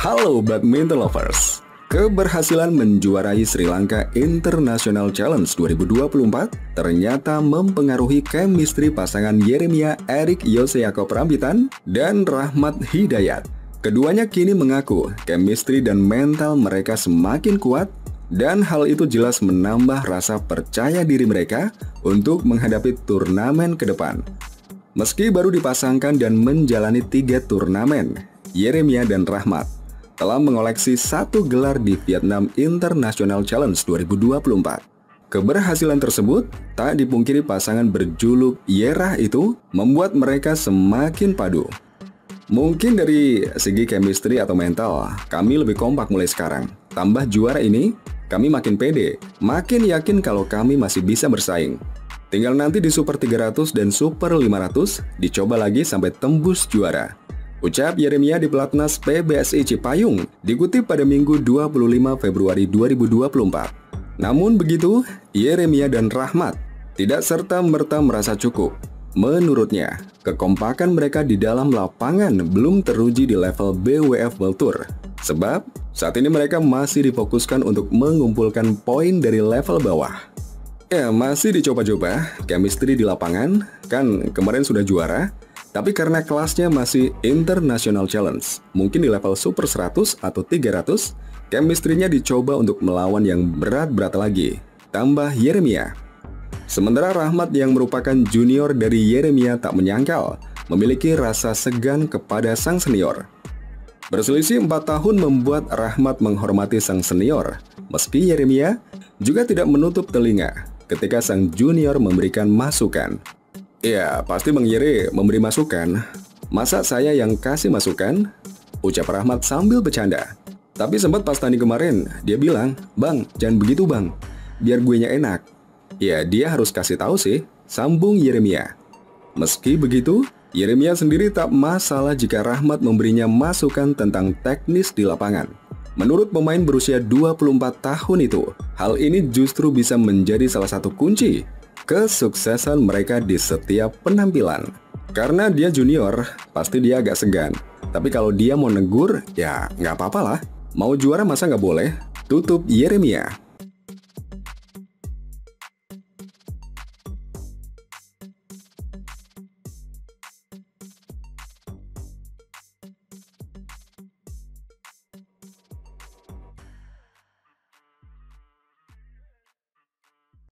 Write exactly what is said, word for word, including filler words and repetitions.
Halo badminton lovers, keberhasilan menjuarai Sri Lanka International Challenge dua ribu dua puluh empat ternyata mempengaruhi chemistry pasangan Yeremia Erik Yose Yaakob Rambitan dan Rahmat Hidayat. Keduanya kini mengaku chemistry dan mental mereka semakin kuat dan hal itu jelas menambah rasa percaya diri mereka untuk menghadapi turnamen ke depan. Meski baru dipasangkan dan menjalani tiga turnamen, Yeremia dan Rahmat telah mengoleksi satu gelar di Vietnam International Challenge dua ribu dua puluh empat. Keberhasilan tersebut tak dipungkiri pasangan berjuluk Yerah itu membuat mereka semakin padu. Mungkin dari segi chemistry atau mental, kami lebih kompak mulai sekarang. Tambah juara ini, kami makin pede, makin yakin kalau kami masih bisa bersaing. Tinggal nanti di Super tiga ratus dan Super lima ratus dicoba lagi sampai tembus juara. Ucap Yeremia di Pelatnas P B S I Cipayung, dikutip pada Minggu dua puluh lima Februari dua ribu dua puluh empat. Namun begitu, Yeremia dan Rahmat tidak serta-merta merasa cukup. Menurutnya, kekompakan mereka di dalam lapangan belum teruji di level B W F World Tour. Sebab, saat ini mereka masih difokuskan untuk mengumpulkan poin dari level bawah. Ya, masih dicoba-coba chemistry di lapangan, kan kemarin sudah juara. Tapi karena kelasnya masih International Challenge, mungkin di level Super seratus atau tiga ratus, chemistry-nya dicoba untuk melawan yang berat-berat lagi, tambah Yeremia. Sementara Rahmat yang merupakan junior dari Yeremia tak menyangkal, memiliki rasa segan kepada sang senior. Berselisih empat tahun membuat Rahmat menghormati sang senior, meski Yeremia juga tidak menutup telinga ketika sang junior memberikan masukan. Ya, pasti Bang Yere memberi masukan. Masa saya yang kasih masukan? Ucap Rahmat sambil bercanda. Tapi sempat pas tanding kemarin, dia bilang, "Bang, jangan begitu bang, biar gue nya enak." Ya, dia harus kasih tahu sih, sambung Yeremia. Meski begitu, Yeremia sendiri tak masalah jika Rahmat memberinya masukan tentang teknis di lapangan. Menurut pemain berusia dua puluh empat tahun itu, hal ini justru bisa menjadi salah satu kunci kesuksesan mereka di setiap penampilan. Karena dia junior, pasti dia agak segan. Tapi kalau dia mau negur, ya nggak apa-apa lah. Mau juara masa nggak boleh? Tutup Yeremia.